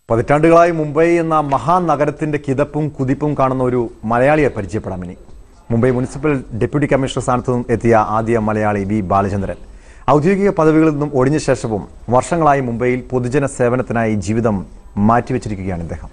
പതിറ്റാണ്ടുകളായി മുംബൈ എന്ന മഹാനഗരത്തിന്റെ കിതപ്പും കുതിപ്പും കാണുന്ന ഒരു മലയാളിയെ പരിചയപ്പെടാം ഇനി. മുംബൈ മുനിസിപ്പൽ ഡെപ്യൂട്ടി കമ്മീഷണർ സ്ഥാനത്ത് നിന്നും എത്തിയ ആദ്യ മലയാളി V ബാലചന്ദ്രൻ. ഔദ്യോഗിക പദവികളിൽ നിന്നും ഒഴിഞ്ഞ ശേഷവും വർഷങ്ങളായി മുംബൈയിൽ പൊതുജന സേവനത്തിനായി ജീവിതം മാറ്റിവെച്ചിരിക്കുകയാണ് ഇദ്ദേഹം.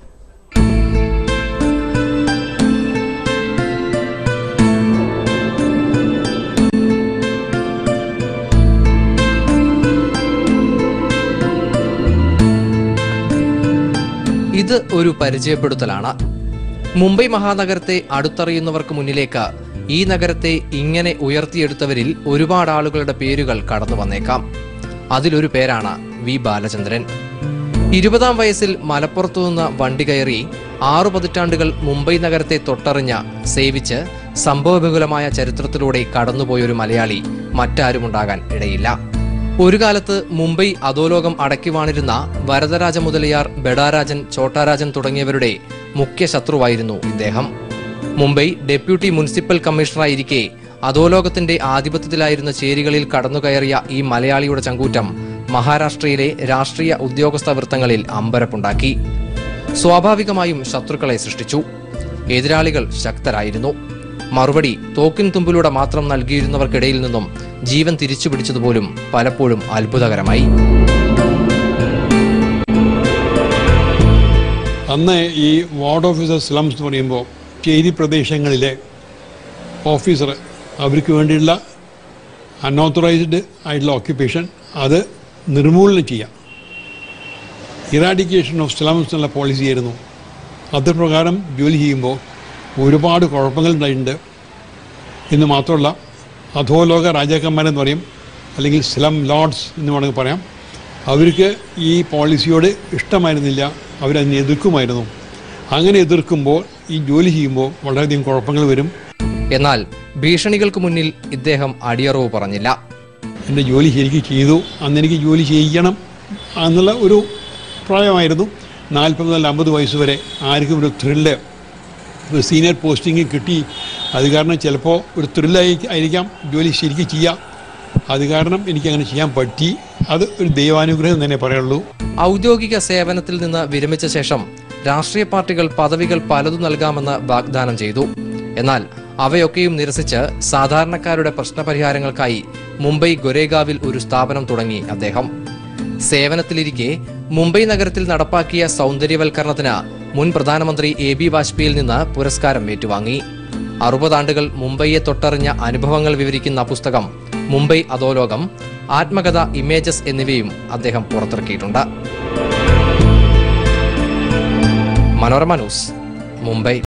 ഇത് ഒരു പരിചയപ്പെടുത്തലാണ്. മുംബൈ മഹാനഗരത്തെ അടുത്തറിയുന്നവർക്ക് മുന്നിലേക്ക് ഈ നഗരത്തെ ഇങ്ങനെ ഉയർത്തിയെടുത്തവരിൽ ഒരുപാട് ആളുകളുടെ പേരുകൾ കടന്നു വന്നേക്കാം. അതിലൊരു പേരാണ് V ബാലചന്ദ്രൻ. 20-ാം വയസ്സിൽ മലപ്പുറത്തു നിന്ന് വണ്ടി കയറി 6 പതിറ്റാണ്ടുകൾ മുംബൈ നഗരത്തെ തൊട്ടറിഞ്ഞ് സേവിച്ച് സംഭവബഹുലമായ ചരിത്രത്തിലൂടെ കടന്നുപോയൊരു മലയാളി മറ്റാരുമുണ്ടാകാൻ ഇടയില്ല. ഒരു കാലത്ത് മുംബൈ അധോലോകം അടക്കിവാണിരുന്ന വരദരാജ മുതലിയാർ, ബെഡാരാജൻ, ചോട്ടാരാജൻ തുടങ്ങിയവരുടെ മുഖ്യ ശത്രുവായിരുന്നു ഇദ്ദേഹം. മുംബൈ ഡെപ്യൂട്ടി മുനിസിപ്പൽ കമ്മീഷണറായിരിക്കെ അധോലോകത്തിന്റെ ആധിപത്യത്തിലായിരുന്ന ചേരികളിൽ കടന്നുകയറിയ ഈ മലയാളിയുടെ ചങ്കൂറ്റം മഹാരാഷ്ട്രയിലെ രാഷ്ട്രീയ ഉദ്യോഗസ്ഥ വൃത്തങ്ങളിൽ അമ്പരപ്പുണ്ടാക്കി. സ്വാഭാവികമായും ശത്രുക്കളെ സൃഷ്ടിച്ചു. എതിരാളികൾ ശക്തരായിരുന്നു. മറുപടി തോക്കിൻ തുമ്പിലൂടെ മാത്രം നൽകിയിരുന്നവർക്കിടയിൽ നിന്നും ജീവൻ തിരിച്ചു പിടിച്ചതുപോലും പലപ്പോഴും അത്ഭുതകരമായി. അന്ന് ഈ വാർഡ് ഓഫീസർ സ്ലംസ് എന്ന് പറയുമ്പോൾ ചേരി പ്രദേശങ്ങളിലെ ഓഫീസർ അവർക്ക് വേണ്ടിയുള്ള അൺഓത്തറൈസ്ഡ് ആയിട്ടുള്ള ഓക്യുപ്പേഷൻ അത് നിർമൂലനം ചെയ്യാം. ഇറാഡിക്കേഷൻ ഓഫ് സ്ലംസ് എന്നുള്ള പോളിസി ആയിരുന്നു. അത് പ്രകാരം ജോലി ചെയ്യുമ്പോൾ ഒരുപാട് കുഴപ്പങ്ങളുണ്ടായിട്ടുണ്ട്. എന്ന് മാത്രമല്ല, അധോലോക രാജാക്കന്മാരെന്ന് പറയും, അല്ലെങ്കിൽ സ്ലം ലോർഡ്സ് എന്ന് വേണമെങ്കിൽ പറയാം, അവർക്ക് ഈ പോളിസിയോട് ഇഷ്ടമായിരുന്നില്ല. അവരതിനെ എതിർക്കുമായിരുന്നു. അങ്ങനെ എതിർക്കുമ്പോൾ ഈ ജോലി ചെയ്യുമ്പോൾ വളരെയധികം കുഴപ്പങ്ങൾ വരും. എന്നാൽ ഭീഷണികൾക്ക് മുന്നിൽ ഇദ്ദേഹം അടിയറവ് പറഞ്ഞില്ല. എൻ്റെ ജോലി ശരിക്കും ചെയ്തു. അന്ന് എനിക്ക് ജോലി ചെയ്യണം എന്നുള്ള ഒരു പ്രായമായിരുന്നു. 40 മുതൽ 50 വയസ്സ് വരെ ആർക്കും ഒരു ത്രില്ല്, സീനിയർ പോസ്റ്റിംഗ് കിട്ടി. അത് കാരണം ചിലപ്പോൾ ഒരു ത്രില്ലായിരിക്കാം ജോലി ശരിക്കും ചെയ്യാം. അത് കാരണം എനിക്കങ്ങനെ ചെയ്യാൻ പറ്റി. അത് ഒരു ദൈവാനുഗ്രഹം തന്നെ പറയുള്ളൂ. ഔദ്യോഗിക സേവനത്തിൽ നിന്ന് വിരമിച്ച ശേഷം രാഷ്ട്രീയ പാർട്ടികൾ പദവികൾ പലതും നൽകാമെന്ന് വാഗ്ദാനം ചെയ്തു. എന്നാൽ അവയൊക്കെയും നിരസിച്ച് സാധാരണക്കാരുടെ പ്രശ്നപരിഹാരങ്ങൾക്കായി മുംബൈ ഗൊരേഗാവിൽ ഒരു സ്ഥാപനം തുടങ്ങി അദ്ദേഹം. സേവനത്തിലിരിക്കെ മുംബൈ നഗരത്തിൽ നടപ്പാക്കിയ സൗന്ദര്യവൽക്കരണത്തിന് മുൻ പ്രധാനമന്ത്രി AB വാജ്പേയിയിൽ നിന്ന് പുരസ്കാരം ഏറ്റുവാങ്ങി. 60 ആണ്ടുകൾ മുംബൈയെ തൊട്ടറിഞ്ഞ അനുഭവങ്ങൾ വിവരിക്കുന്ന പുസ്തകം മുംബൈ അധോലോകം, ആത്മകഥ, ഇമേജസ് എന്നിവയും അദ്ദേഹം പുറത്തിറക്കിയിട്ടുണ്ട്. മനോരമ ന്യൂസ്, മുംബൈ.